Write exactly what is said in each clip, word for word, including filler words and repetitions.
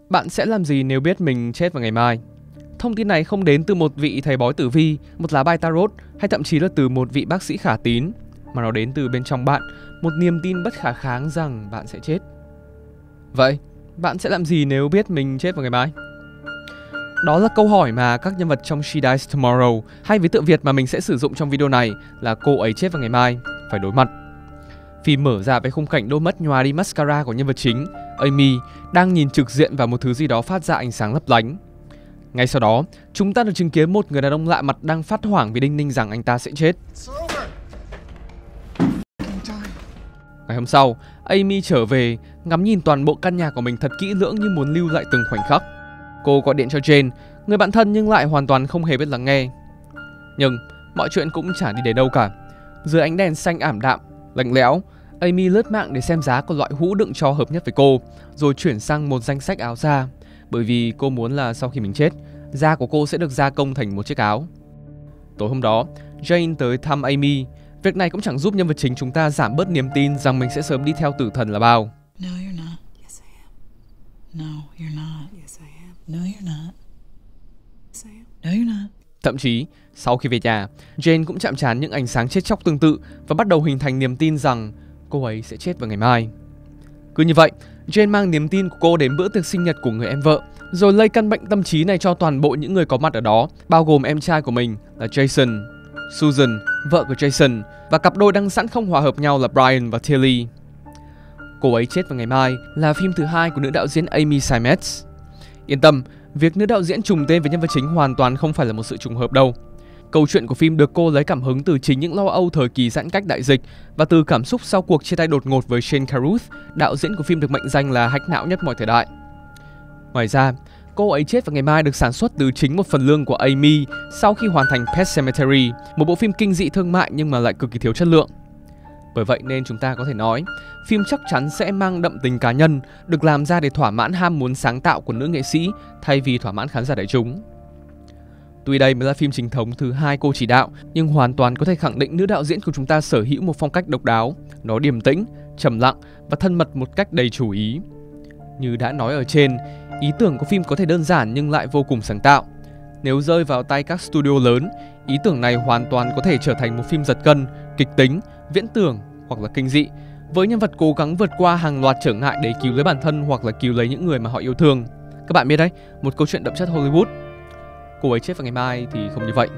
Bạn sẽ làm gì nếu biết mình chết vào ngày mai? Thông tin này không đến từ một vị thầy bói tử vi, một lá bài tarot hay thậm chí là từ một vị bác sĩ khả tín, mà nó đến từ bên trong bạn, một niềm tin bất khả kháng rằng bạn sẽ chết. Vậy, bạn sẽ làm gì nếu biết mình chết vào ngày mai? Đó là câu hỏi mà các nhân vật trong She Dies Tomorrow hay với tựa Việt mà mình sẽ sử dụng trong video này là Cô ấy chết vào ngày mai phải đối mặt. Phim mở ra với khung cảnh đôi mắt nhòa đi mascara của nhân vật chính, Amy, đang nhìn trực diện vào một thứ gì đó phát ra ánh sáng lấp lánh. Ngay sau đó, chúng ta được chứng kiến một người đàn ông lạ mặt đang phát hoảng vì đinh ninh rằng anh ta sẽ chết. Ngày hôm sau, Amy trở về, ngắm nhìn toàn bộ căn nhà của mình thật kỹ lưỡng như muốn lưu lại từng khoảnh khắc. Cô gọi điện cho Jane, người bạn thân nhưng lại hoàn toàn không hề biết lắng nghe. Nhưng mọi chuyện cũng chả đi đến đâu cả. Dưới ánh đèn xanh ảm đạm, lạnh lẽo, Amy lướt mạng để xem giá của loại hũ đựng tro hợp nhất với cô, rồi chuyển sang một danh sách áo da, bởi vì cô muốn là sau khi mình chết, da của cô sẽ được gia công thành một chiếc áo. Tối hôm đó, Jane tới thăm Amy. Việc này cũng chẳng giúp nhân vật chính chúng ta giảm bớt niềm tin rằng mình sẽ sớm đi theo tử thần là bao. No, you're not. Yes, I am. No, you're not. Yes, I am. No, you're not. Yes, I am. No, you're not. Thậm chí, sau khi về nhà, Jane cũng chạm trán những ánh sáng chết chóc tương tự và bắt đầu hình thành niềm tin rằng cô ấy sẽ chết vào ngày mai. Cứ như vậy, Jane mang niềm tin của cô đến bữa tiệc sinh nhật của người em vợ, rồi lây căn bệnh tâm trí này cho toàn bộ những người có mặt ở đó, bao gồm em trai của mình là Jason, Susan, vợ của Jason, và cặp đôi đang sẵn không hòa hợp nhau là Brian và Tilly. Cô ấy chết vào ngày mai là phim thứ hai của nữ đạo diễn Amy Seimetz. Yên tâm, việc nữ đạo diễn trùng tên với nhân vật chính hoàn toàn không phải là một sự trùng hợp đâu. Câu chuyện của phim được cô lấy cảm hứng từ chính những lo âu thời kỳ giãn cách đại dịch và từ cảm xúc sau cuộc chia tay đột ngột với Shane Carruth, đạo diễn của phim được mệnh danh là hack não nhất mọi thời đại. Ngoài ra, Cô ấy chết vào ngày mai được sản xuất từ chính một phần lương của Amy sau khi hoàn thành Pet Sematary, một bộ phim kinh dị thương mại nhưng mà lại cực kỳ thiếu chất lượng. Bởi vậy nên chúng ta có thể nói, phim chắc chắn sẽ mang đậm tình cá nhân, được làm ra để thỏa mãn ham muốn sáng tạo của nữ nghệ sĩ thay vì thỏa mãn khán giả đại chúng. Tuy đây mới là phim chính thống thứ hai cô chỉ đạo, nhưng hoàn toàn có thể khẳng định nữ đạo diễn của chúng ta sở hữu một phong cách độc đáo. Nó điềm tĩnh, trầm lặng và thân mật một cách đầy chủ ý. Như đã nói ở trên, ý tưởng của phim có thể đơn giản nhưng lại vô cùng sáng tạo. Nếu rơi vào tay các studio lớn, ý tưởng này hoàn toàn có thể trở thành một phim giật gân, kịch tính, viễn tưởng hoặc là kinh dị, với nhân vật cố gắng vượt qua hàng loạt trở ngại để cứu lấy bản thân hoặc là cứu lấy những người mà họ yêu thương. Các bạn biết đấy, một câu chuyện đậm chất Hollywood. Cô ấy chết vào ngày mai thì không như vậy.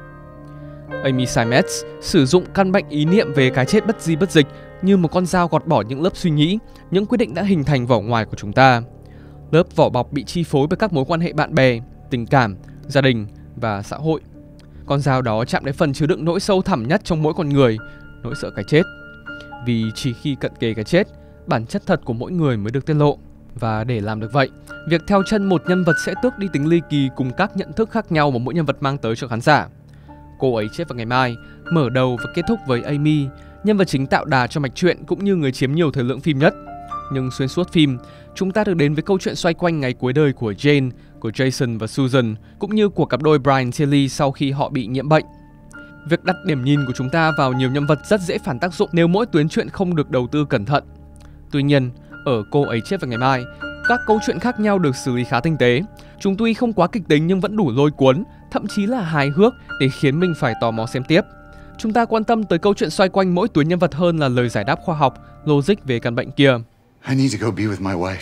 Amy Seimetz sử dụng căn bệnh ý niệm về cái chết bất di bất dịch như một con dao gọt bỏ những lớp suy nghĩ, những quyết định đã hình thành vỏ ngoài của chúng ta. Lớp vỏ bọc bị chi phối bởi các mối quan hệ bạn bè, tình cảm, gia đình và xã hội. Con dao đó chạm đến phần chứa đựng nỗi sâu thẳm nhất trong mỗi con người, nỗi sợ cái chết. Vì chỉ khi cận kề cái chết, bản chất thật của mỗi người mới được tiết lộ. Và để làm được vậy, việc theo chân một nhân vật sẽ tước đi tính ly kỳ cùng các nhận thức khác nhau mà mỗi nhân vật mang tới cho khán giả. Cô ấy chết vào ngày mai, mở đầu và kết thúc với Amy, nhân vật chính tạo đà cho mạch truyện cũng như người chiếm nhiều thời lượng phim nhất. Nhưng xuyên suốt phim, chúng ta được đến với câu chuyện xoay quanh ngày cuối đời của Jane, của Jason và Susan, cũng như của cặp đôi Brian Tilly sau khi họ bị nhiễm bệnh. Việc đặt điểm nhìn của chúng ta vào nhiều nhân vật rất dễ phản tác dụng nếu mỗi tuyến truyện không được đầu tư cẩn thận. Tuy nhiên, ở Cô ấy chết vào ngày mai, các câu chuyện khác nhau được xử lý khá tinh tế. Chúng tuy không quá kịch tính nhưng vẫn đủ lôi cuốn, thậm chí là hài hước để khiến mình phải tò mò xem tiếp. Chúng ta quan tâm tới câu chuyện xoay quanh mỗi tuyến nhân vật hơn là lời giải đáp khoa học, logic về căn bệnh kia. I need to go be with my wife.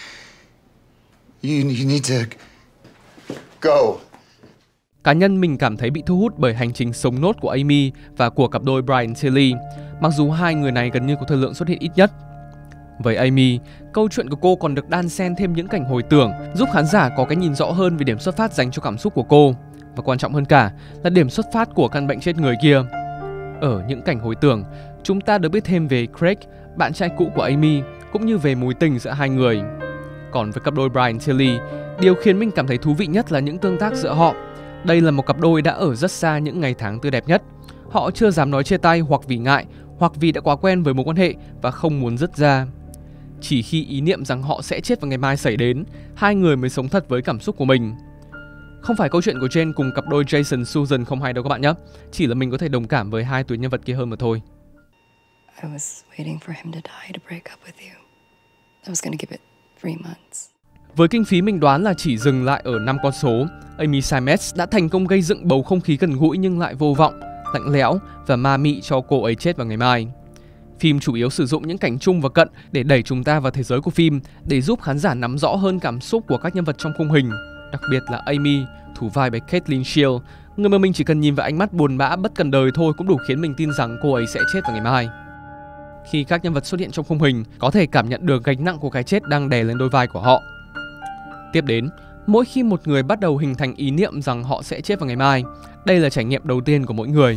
You, you need to go. Cá nhân mình cảm thấy bị thu hút bởi hành trình sống nốt của Amy và của cặp đôi Brian Tilly, mặc dù hai người này gần như có thời lượng xuất hiện ít nhất. Với Amy, câu chuyện của cô còn được đan xen thêm những cảnh hồi tưởng, giúp khán giả có cái nhìn rõ hơn về điểm xuất phát dành cho cảm xúc của cô. Và quan trọng hơn cả là điểm xuất phát của căn bệnh chết người kia. Ở những cảnh hồi tưởng, chúng ta được biết thêm về Craig, bạn trai cũ của Amy, cũng như về mối tình giữa hai người. Còn với cặp đôi Brian Tilly, điều khiến mình cảm thấy thú vị nhất là những tương tác giữa họ. Đây là một cặp đôi đã ở rất xa những ngày tháng tươi đẹp nhất. Họ chưa dám nói chia tay hoặc vì ngại, hoặc vì đã quá quen với mối quan hệ và không muốn dứt ra. Chỉ khi ý niệm rằng họ sẽ chết vào ngày mai xảy đến, hai người mới sống thật với cảm xúc của mình. Không phải câu chuyện của Jane cùng cặp đôi Jason Susan không hay đâu các bạn nhé. Chỉ là mình có thể đồng cảm với hai tuyến nhân vật kia hơn mà thôi. I was waiting for him to die to break up with you. I was gonna give it three months. Với kinh phí mình đoán là chỉ dừng lại ở năm con số, Amy Seimetz đã thành công gây dựng bầu không khí gần gũi nhưng lại vô vọng, lạnh lẽo và ma mị cho Cô ấy chết vào ngày mai. Phim chủ yếu sử dụng những cảnh chung và cận để đẩy chúng ta vào thế giới của phim, để giúp khán giả nắm rõ hơn cảm xúc của các nhân vật trong khung hình, đặc biệt là Amy, thủ vai bởi Caitlin Shield, người mà mình chỉ cần nhìn vào ánh mắt buồn bã bất cần đời thôi cũng đủ khiến mình tin rằng cô ấy sẽ chết vào ngày mai. Khi các nhân vật xuất hiện trong khung hình, có thể cảm nhận được gánh nặng của cái chết đang đè lên đôi vai của họ. Tiếp đến, mỗi khi một người bắt đầu hình thành ý niệm rằng họ sẽ chết vào ngày mai, đây là trải nghiệm đầu tiên của mỗi người.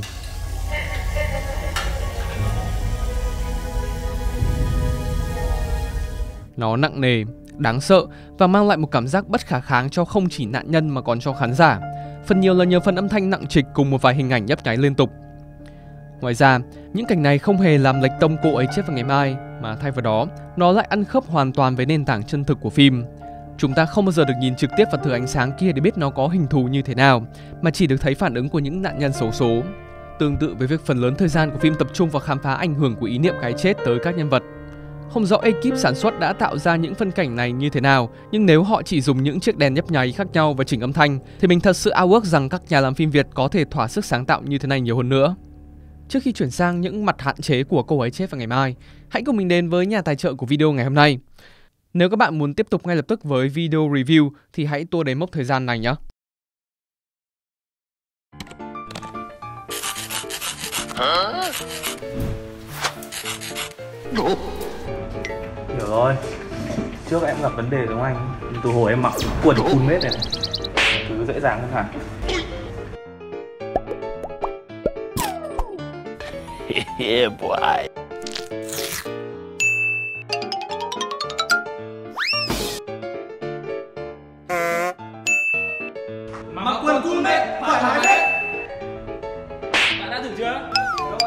Nó nặng nề, đáng sợ và mang lại một cảm giác bất khả kháng cho không chỉ nạn nhân mà còn cho khán giả. Phần nhiều là nhờ phần âm thanh nặng trịch cùng một vài hình ảnh nhấp nháy liên tục. Ngoài ra, những cảnh này không hề làm lệch tông cô ấy chết vào ngày mai, mà thay vào đó, nó lại ăn khớp hoàn toàn với nền tảng chân thực của phim. Chúng ta không bao giờ được nhìn trực tiếp vào thứ ánh sáng kia để biết nó có hình thù như thế nào, mà chỉ được thấy phản ứng của những nạn nhân xấu số. Tương tự với việc phần lớn thời gian của phim tập trung vào khám phá ảnh hưởng của ý niệm cái chết tới các nhân vật. Không rõ ekip sản xuất đã tạo ra những phân cảnh này như thế nào, nhưng nếu họ chỉ dùng những chiếc đèn nhấp nháy khác nhau và chỉnh âm thanh, thì mình thật sự ao ước rằng các nhà làm phim Việt có thể thỏa sức sáng tạo như thế này nhiều hơn nữa. Trước khi chuyển sang những mặt hạn chế của Cô ấy chết vào ngày mai, hãy cùng mình đến với nhà tài trợ của video ngày hôm nay. Nếu các bạn muốn tiếp tục ngay lập tức với video review thì hãy tua đến mốc thời gian này nhé. Hiểu rồi. Trước em gặp vấn đề giống anh, từ hồi em mặc quần full mết này, thứ dễ dàng hơn hẳn. Yeah boy. Mặc quần full mết, thoải mái hết. Bạn đã thử chưa? Rồi.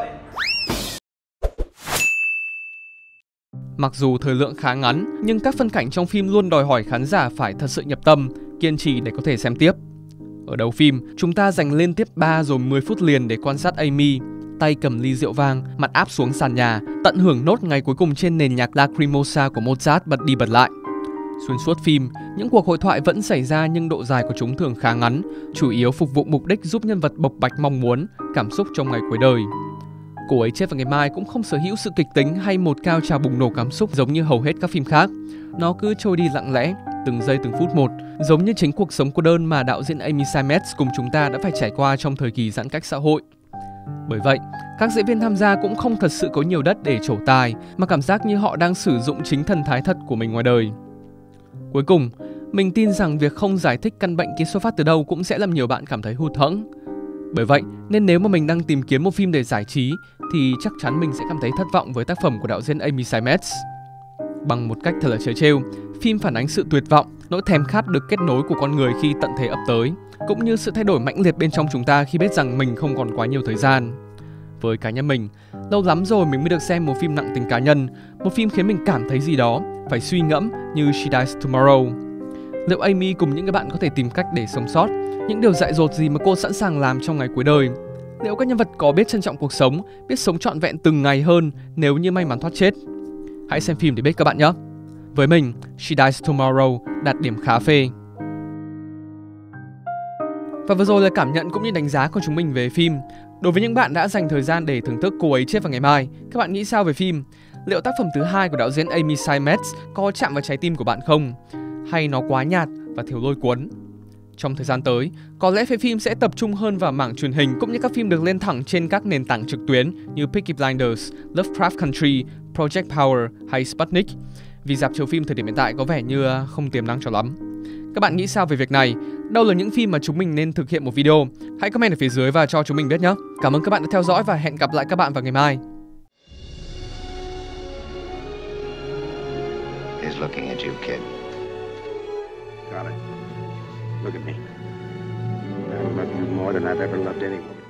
Mặc dù thời lượng khá ngắn, nhưng các phân cảnh trong phim luôn đòi hỏi khán giả phải thật sự nhập tâm, kiên trì để có thể xem tiếp. Ở đầu phim, chúng ta dành liên tiếp ba rồi mười phút liền để quan sát Amy, tay cầm ly rượu vang, mặt áp xuống sàn nhà, tận hưởng nốt ngày cuối cùng trên nền nhạc Lacrimosa của Mozart bật đi bật lại. Xuyên suốt phim, những cuộc hội thoại vẫn xảy ra nhưng độ dài của chúng thường khá ngắn, chủ yếu phục vụ mục đích giúp nhân vật bộc bạch mong muốn, cảm xúc trong ngày cuối đời. Cô ấy chết vào ngày mai cũng không sở hữu sự kịch tính hay một cao trào bùng nổ cảm xúc giống như hầu hết các phim khác. Nó cứ trôi đi lặng lẽ, từng giây từng phút một, giống như chính cuộc sống cô đơn mà đạo diễn Amy Seimetz cùng chúng ta đã phải trải qua trong thời kỳ giãn cách xã hội. Bởi vậy, các diễn viên tham gia cũng không thật sự có nhiều đất để trổ tài, mà cảm giác như họ đang sử dụng chính thần thái thật của mình ngoài đời. Cuối cùng, mình tin rằng việc không giải thích căn bệnh kia xuất phát từ đâu cũng sẽ làm nhiều bạn cảm thấy hụt hẫng. Bởi vậy, nên nếu mà mình đang tìm kiếm một phim để giải trí, thì chắc chắn mình sẽ cảm thấy thất vọng với tác phẩm của đạo diễn Amy Seimetz. Bằng một cách thật là trớ trêu, phim phản ánh sự tuyệt vọng, nỗi thèm khát được kết nối của con người khi tận thế ập tới, cũng như sự thay đổi mãnh liệt bên trong chúng ta khi biết rằng mình không còn quá nhiều thời gian. Với cá nhân mình, lâu lắm rồi mình mới được xem một phim nặng tình cá nhân, một phim khiến mình cảm thấy gì đó, phải suy ngẫm như She Dies Tomorrow. Liệu Amy cùng những người bạn có thể tìm cách để sống sót? Những điều dại dột gì mà cô sẵn sàng làm trong ngày cuối đời? Liệu các nhân vật có biết trân trọng cuộc sống, biết sống trọn vẹn từng ngày hơn nếu như may mắn thoát chết? Hãy xem phim để biết các bạn nhé! Với mình, She Dies Tomorrow đạt điểm khá phê. Và vừa rồi là cảm nhận cũng như đánh giá của chúng mình về phim. Đối với những bạn đã dành thời gian để thưởng thức Cô ấy chết vào ngày mai, các bạn nghĩ sao về phim? Liệu tác phẩm thứ hai của đạo diễn Amy Seimetz có chạm vào trái tim của bạn không? Hay nó quá nhạt và thiếu lôi cuốn? Trong thời gian tới, có lẽ phim phim sẽ tập trung hơn vào mảng truyền hình cũng như các phim được lên thẳng trên các nền tảng trực tuyến như Peaky Blinders, Lovecraft Country, Project Power hay Sputnik. Vì rạp chiếu phim thời điểm hiện tại có vẻ như không tiềm năng cho lắm. Các bạn nghĩ sao về việc này? Đâu là những phim mà chúng mình nên thực hiện một video? Hãy comment ở phía dưới và cho chúng mình biết nhé. Cảm ơn các bạn đã theo dõi và hẹn gặp lại các bạn vào ngày mai. He's looking at you, kid. Got it. Look at me. I love you more than I've ever loved anyone.